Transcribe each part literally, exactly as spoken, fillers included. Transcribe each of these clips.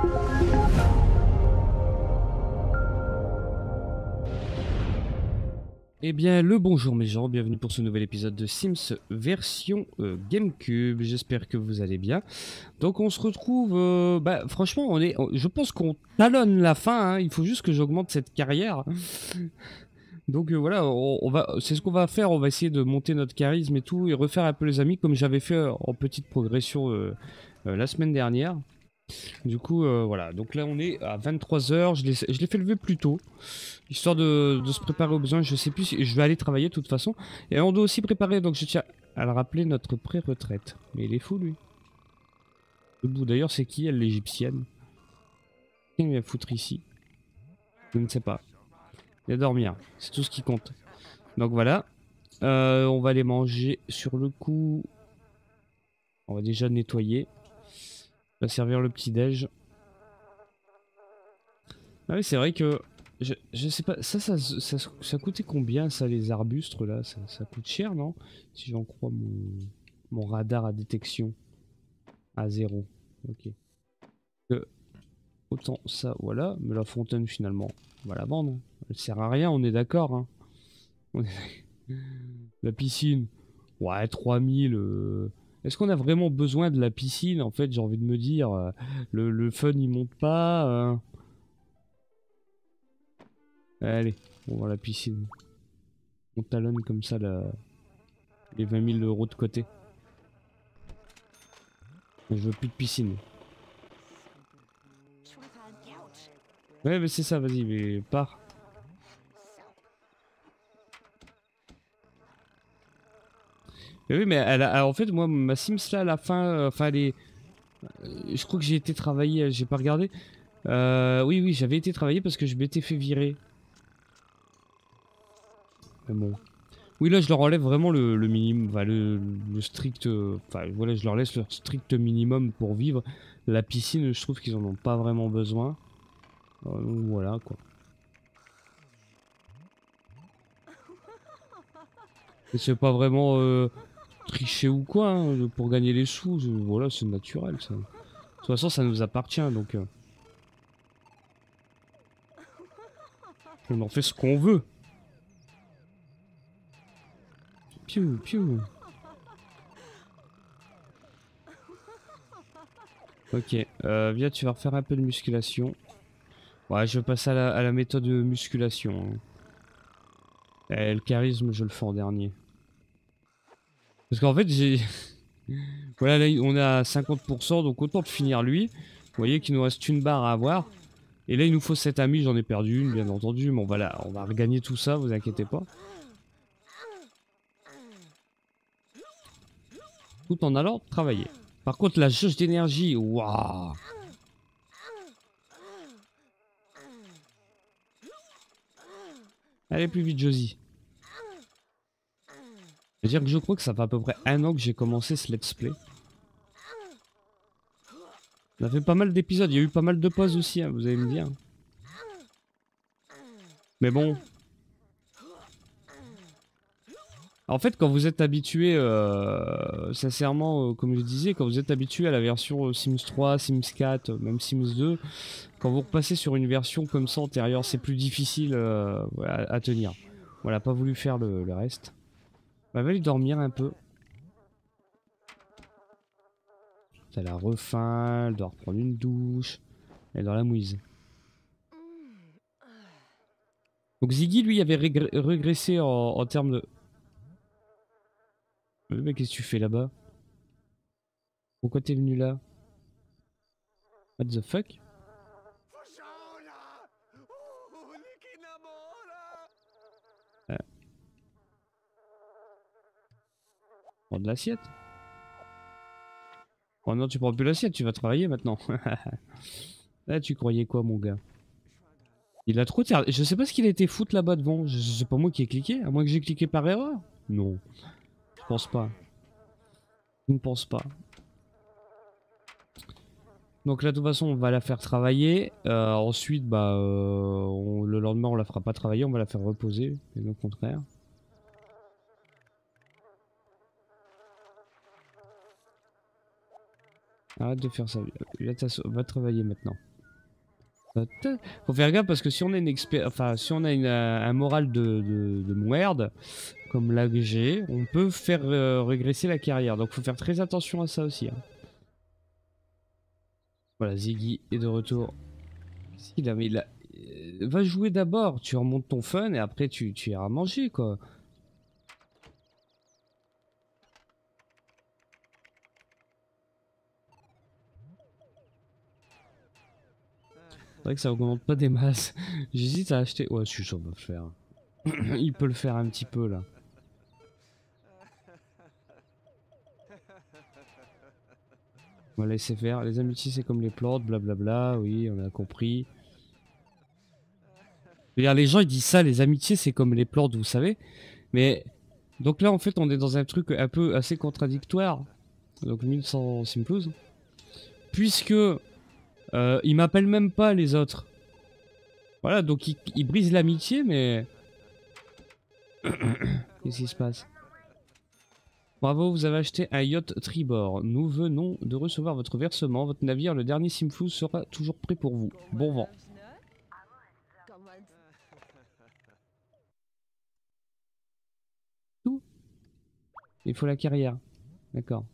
Eh bien, le bonjour mes gens, bienvenue pour ce nouvel épisode de Sims version euh, GameCube. J'espère que vous allez bien. Donc on se retrouve, euh, bah franchement, on est, on- je pense qu'on talonne la fin, hein. Il faut juste que j'augmente cette carrière. Donc euh, voilà, on, on va, c'est ce qu'on va faire, on va essayer de monter notre charisme et tout, et refaire un peu les amis comme j'avais fait euh, en petite progression euh, euh, la semaine dernière. Du coup, euh, voilà, donc là on est à vingt-trois heures, je l'ai je l'ai fait lever plus tôt. Histoire de, de se préparer aux besoins, je sais plus si je vais aller travailler de toute façon. Et on doit aussi préparer, donc je tiens à le rappeler, notre pré-retraite. Mais il est fou lui. Debout d'ailleurs, c'est qui elle, l'égyptienne? Qu'est-ce qu'il vient foutre ici? Je ne sais pas. Il va dormir, c'est tout ce qui compte. Donc voilà. Euh, on va aller manger sur le coup. On va déjà nettoyer. On va servir le petit-déj. Ah oui, c'est vrai que... Je, je sais pas, ça ça, ça ça coûtait combien ça, les arbustes là? Ça, ça coûte cher, non? Si j'en crois mon, mon radar à détection. À zéro. Ok. Euh, autant ça, voilà. Mais la fontaine, finalement, on va la vendre. Elle sert à rien, on est d'accord. Hein. On est... La piscine, ouais, trois mille. Euh... Est-ce qu'on a vraiment besoin de la piscine? En fait, j'ai envie de me dire, euh, le, le fun, il monte pas. Euh... Allez, on va la piscine. On talonne comme ça la... les vingt mille euros de côté. Je veux plus de piscine. Ouais, mais c'est ça, vas-y, mais pars. Mais oui, mais elle a- elle- en fait, moi, ma Sims là, à la fin, euh, enfin, elle est. Euh, je crois que j'ai été travailler, j'ai pas regardé. Euh, oui, oui, j'avais été travailler parce que je m'étais fait virer. Mais bon. Oui, là, je leur enlève vraiment le, le minimum, enfin, le, le strict. euh, Enfin, voilà, je leur laisse leur strict minimum pour vivre. La piscine, je trouve qu'ils en ont pas vraiment besoin. Euh, donc voilà, quoi. Et c'est pas vraiment euh, tricher ou quoi, hein, pour gagner les sous. je- Voilà, c'est naturel, ça. De toute façon, ça nous appartient, donc. euh, on en fait ce qu'on veut. Piou, piou. Ok, euh, viens, tu vas refaire un peu de musculation. Ouais, je vais passer à la, à la méthode de musculation. Hein. Et le charisme, je le fais en dernier. Parce qu'en fait, j'ai... Voilà, là, on est à cinquante pour cent, donc autant de finir lui. Vous voyez qu'il nous reste une barre à avoir. Et là, il nous faut sept amis, j'en ai perdu une, bien entendu. Mais on va, la... on va regagner tout ça, vous inquiétez pas. Tout en allant travailler. Par contre, la jauge d'énergie, waouh. Allez plus vite, Josie. C'est-à-dire que je crois que ça fait à peu près un an que j'ai commencé ce let's play. Ça fait pas mal d'épisodes, il y a eu pas mal de pauses aussi, hein, vous allez me dire. Mais bon. En fait, quand vous êtes habitué, euh, sincèrement, euh, comme je disais, quand vous êtes habitué à la version euh, Sims trois, Sims quatre, euh, même Sims deux, quand vous repassez sur une version comme ça antérieure, c'est plus difficile euh, à, à tenir. Voilà, pas voulu faire le, le reste. Bah, va lui dormir un peu. Elle a refaim, elle doit reprendre une douche. Elle est dans la mouise. Donc Ziggy, lui, avait régré régressé en, en termes de... Mais qu'est-ce que tu fais là-bas? Pourquoi t'es venu là? What the fuck? euh, Prends de l'assiette. Oh non, tu prends plus l'assiette, tu vas travailler maintenant. Là, tu croyais quoi, mon gars? Il a trop tardé. Je sais pas ce qu'il a été foutre là-bas devant. Je- C'est pas moi qui ai cliqué, à moins que j'ai cliqué par erreur. Non, je pense pas. Je ne pense pas. Donc là, de toute façon, on va la faire travailler. Euh, ensuite, bah, euh, on- le lendemain, on la fera pas travailler, on va la faire reposer. Et au contraire. Arrête de faire ça. Là, va travailler maintenant. Faut faire gaffe parce que si on a une expé... enfin si on a une, euh, un moral de, de, de merde, comme là que j'ai, on peut faire euh, régresser la carrière. Donc faut faire très attention à ça aussi. Hein. Voilà, Ziggy est de retour. Qu'est-ce qu'il a mis là? Euh, Va jouer d'abord, tu remontes ton fun et après tu, tu iras manger quoi. C'est vrai que ça augmente pas des masses. J'hésite à acheter. Ouais, je suis sûr de le faire. Il peut le faire un petit peu là. On va laisser faire. Les amitiés c'est comme les plantes, blablabla. Oui, on a compris. Je veux dire, les gens ils disent ça, les amitiés c'est comme les plantes, vous savez. Mais donc là en fait on est dans un truc un peu assez contradictoire. Donc mille cent Simplouz. Puisque euh, ils m'appellent même pas les autres. Voilà, donc ils, ils brisent l'amitié, mais... Qu'est-ce qui se passe? Bravo, vous avez acheté un yacht tribord. Nous venons de recevoir votre versement. Votre navire, le dernier Simflouz, sera toujours prêt pour vous. Bon vent. Tout. Il faut la carrière. D'accord.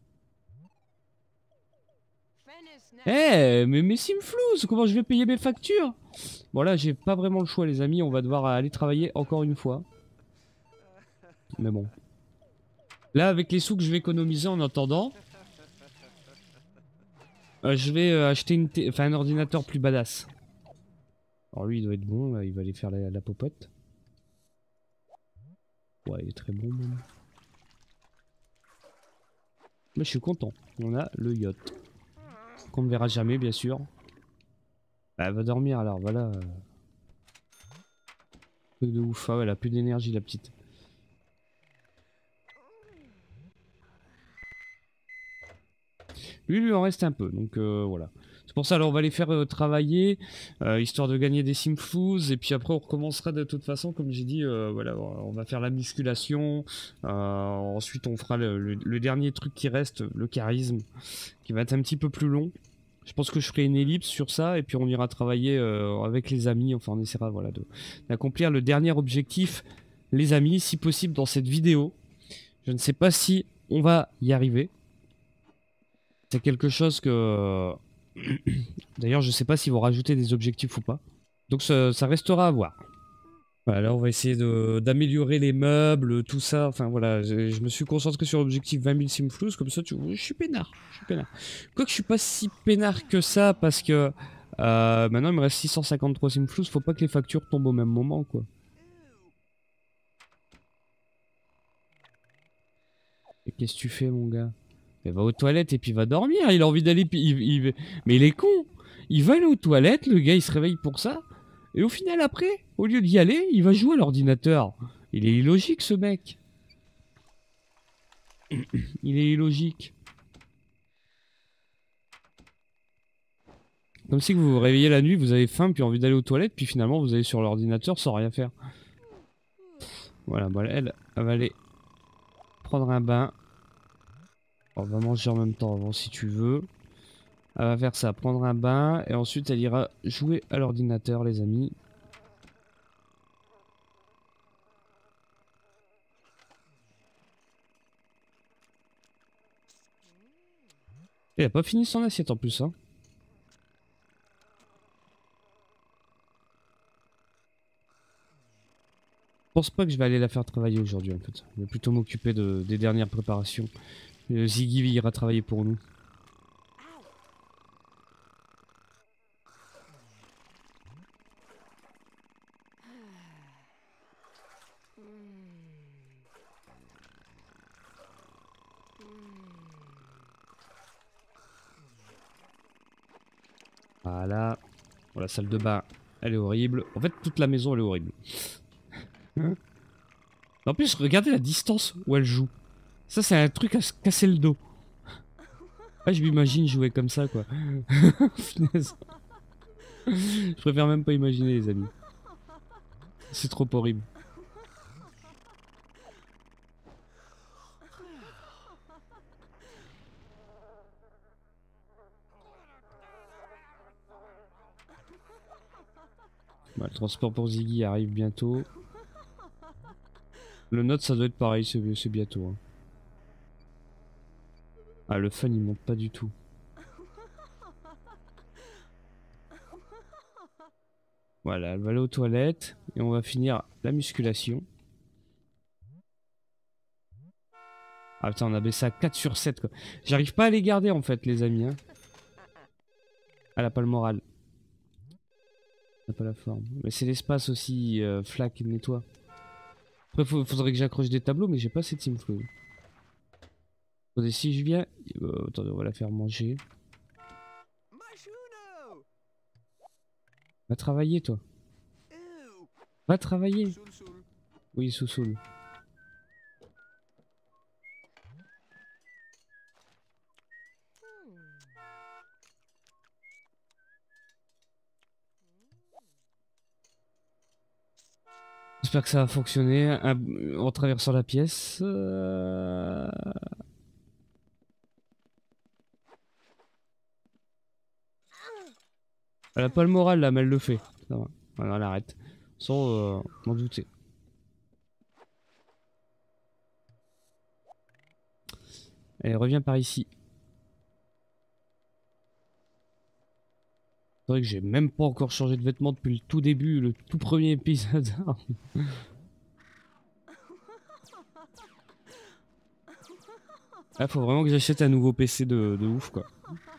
Eh, hey, mais mes Simflouz, comment je vais payer mes factures? Bon là, j'ai pas vraiment le choix, les amis. On va devoir aller travailler encore une fois. Mais bon. Là, avec les sous que je vais économiser en attendant, euh, je vais euh, acheter une enfin, un ordinateur plus badass. Alors lui, il doit être bon, là, il va aller faire la, la popote. Ouais, il est très bon, même. Mais je suis content. On a le yacht. Qu'on ne verra jamais, bien sûr. Bah, elle va dormir, alors, voilà. Euh... Truc de ouf. Ah ouais, elle a plus d'énergie, la petite. Lui, lui en reste un peu, donc euh, voilà. C'est pour ça, alors on va les faire euh, travailler, euh, histoire de gagner des Simflouz, et puis après on recommencera de toute façon, comme j'ai dit, euh, voilà, on va faire la musculation, euh, ensuite on fera le, le, le dernier truc qui reste, le charisme, qui va être un petit peu plus long. Je pense que je ferai une ellipse sur ça, et puis on ira travailler euh, avec les amis, enfin on essaiera voilà, d'accomplir le dernier objectif, les amis, si possible dans cette vidéo. Je ne sais pas si on va y arriver. C'est quelque chose que... D'ailleurs, je sais pas s'ils vont rajouter des objectifs ou pas. Donc ça, ça restera à voir. Voilà, là, on va essayer d'améliorer les meubles, tout ça. Enfin voilà, je, je me suis concentré sur l'objectif vingt mille Simflouz. Comme ça, tu vois, je suis peinard. Je suis peinard. Quoique je suis pas si peinard que ça parce que euh, maintenant il me reste six cent cinquante-trois Simflouz. Faut pas que les factures tombent au même moment, quoi. Et qu'est-ce que tu fais, mon gars? Il va aux toilettes et puis il va dormir. Il a envie d'aller. Il, il... Mais il est con. Il va aller aux toilettes, le gars il se réveille pour ça. Et au final, après, au lieu d'y aller, il va jouer à l'ordinateur. Il est illogique, ce mec. Il est illogique. Comme si vous vous réveillez la nuit, vous avez faim, puis envie d'aller aux toilettes, puis finalement vous allez sur l'ordinateur sans rien faire. Voilà, bon, elle, elle va aller prendre un bain. On va manger en même temps avant si tu veux. Elle va faire ça, prendre un bain, et ensuite elle ira jouer à l'ordinateur, les amis. Elle a pas fini son assiette en plus, hein. Je pense pas que je vais aller la faire travailler aujourd'hui en fait. Je vais plutôt m'occuper de, des dernières préparations. Euh, Ziggy ira travailler pour nous. Voilà. Bon, la salle de bain, elle est horrible. En fait, toute la maison, elle est horrible. En plus, regardez la distance où elle joue. Ça, c'est un truc à se casser le dos. Ah, je m'imagine jouer comme ça, quoi. Je préfère même pas imaginer, les amis. C'est trop horrible. Bah, le transport pour Ziggy arrive bientôt. Le note ça doit être pareil, c'est bientôt. Hein. Ah le fun il monte pas du tout. Voilà, elle va aller aux toilettes et on va finir la musculation. Ah putain on a baissé à quatre sur sept quoi. J'arrive pas à les garder en fait les amis. Hein. Elle a pas le moral. Elle a pas la forme. Mais c'est l'espace aussi, euh, Flack nettoie. Après faut, faudrait que j'accroche des tableaux mais j'ai pas cette team flow. Attendez si je viens... Euh, attendez on va la faire manger. Va travailler toi. Va travailler. Oui sous-soul. J'espère que ça va fonctionner un, en traversant la pièce. Euh... Elle a pas le moral là, mais elle le fait. Ça va. Voilà, elle arrête. Sans euh, m'en douter. Elle revient par ici. C'est vrai que j'ai même pas encore changé de vêtements depuis le tout début, le tout premier épisode. Là, faut vraiment que j'achète un nouveau P C de, de ouf quoi.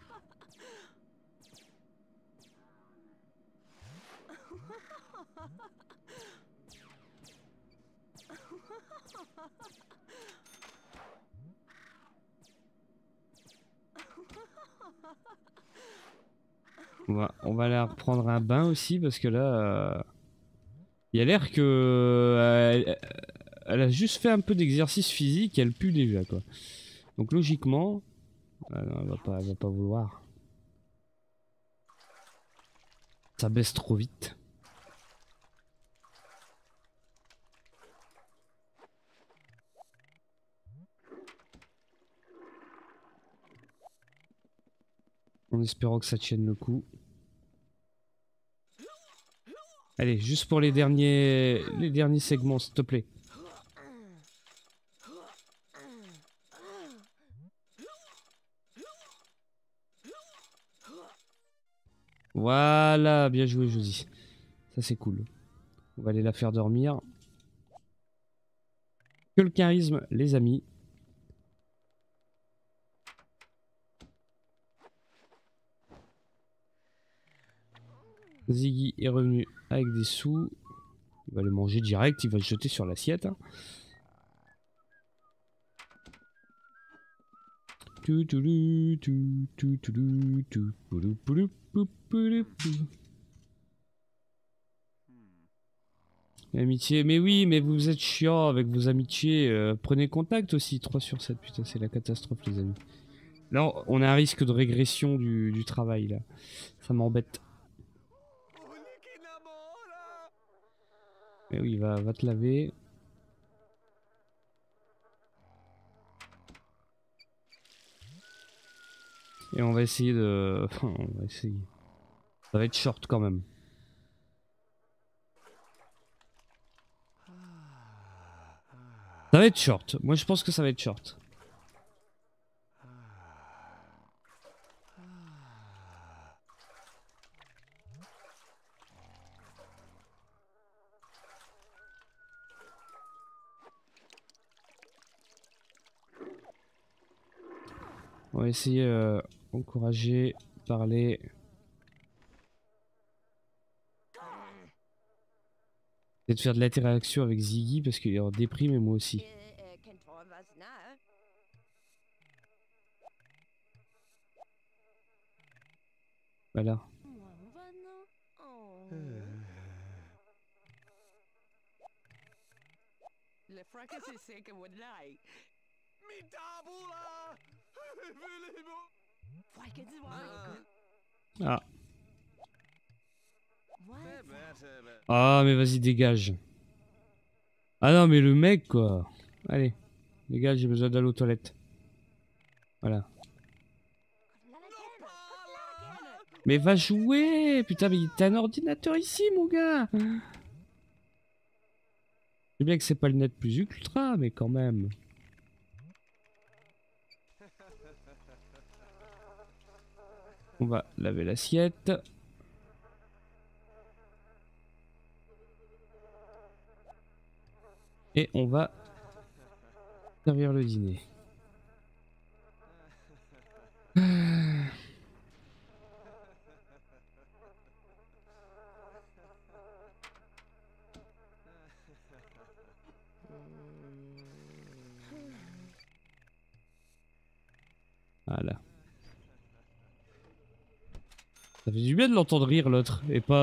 On va, on va aller reprendre un bain aussi parce que là, euh, il y a l'air que euh, elle, elle a juste fait un peu d'exercice physique, elle pue déjà quoi. Donc logiquement, ah non, elle va pas, elle va pas vouloir. Ça baisse trop vite. En espérant que ça tienne le coup. Allez, juste pour les derniers, les derniers segments, s'il te plaît. Voilà, bien joué, Josie. Ça, c'est cool. On va aller la faire dormir. Que le charisme, les amis. Ziggy est revenu avec des sous. Il va les manger direct, il va le jeter sur l'assiette. Hein. Amitié, mais oui, mais vous êtes chiant avec vos amitiés. Euh, prenez contact aussi, trois sur sept, putain, c'est la catastrophe, les amis. Là, on a un risque de régression du, du travail, là. Ça m'embête. Mais oui, va, va te laver. Et on va essayer de... Enfin, on va essayer. Ça va être short quand même. Ça va être short. Moi, je pense que ça va être short. On va essayer euh, encourager, parler. Peut-être faire de l'interaction avec Ziggy parce qu'il est en déprime et moi aussi. Voilà. Ah. Ah mais vas-y dégage. Ah non mais le mec quoi. Allez, dégage, j'ai besoin d'aller aux toilettes. Voilà. Mais va jouer! Putain, mais t'as un ordinateur ici, mon gars! Je sais bien que c'est pas le net plus ultra, mais quand même. On va laver l'assiette. Et on va servir le dîner. Voilà. Ça fait du bien de l'entendre rire l'autre et pas.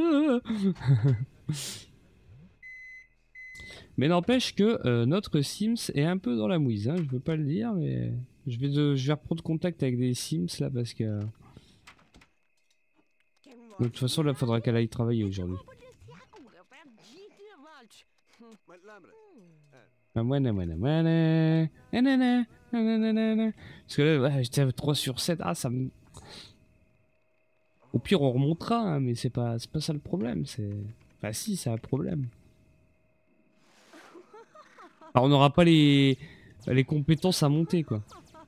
Mais n'empêche que euh, notre Sims est un peu dans la mouise, hein. Je veux pas le dire, mais je vais, de... je vais reprendre contact avec des Sims là parce que. De toute façon, là, faudra qu'elle aille travailler aujourd'hui. Parce que là, ouais, j'étais à trois sur sept. Ah, ça me. Au pire, on remontera, hein, mais c'est pas, c'est pas ça le problème. C'est. Enfin, si, c'est un problème. Alors, on n'aura pas les... les compétences à monter, quoi.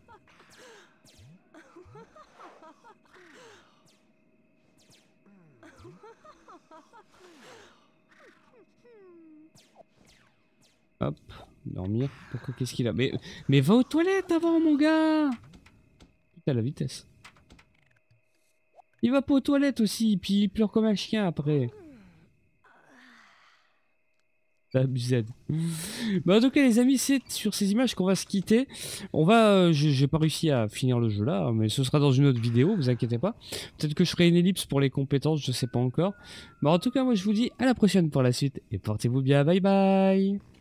Hop, dormir. Pourquoi, qu'est-ce qu'il a? Mais, mais va aux toilettes avant, mon gars! Putain, la vitesse. Il va pas aux toilettes aussi, puis il pleure comme un chien après. Abusé. Bah en tout cas les amis, c'est sur ces images qu'on va se quitter. On va, euh, j'ai pas réussi à finir le jeu là, mais ce sera dans une autre vidéo, vous inquiétez pas. Peut-être que je ferai une ellipse pour les compétences, je sais pas encore. Mais en tout cas moi je vous dis à la prochaine pour la suite et portez-vous bien, bye bye.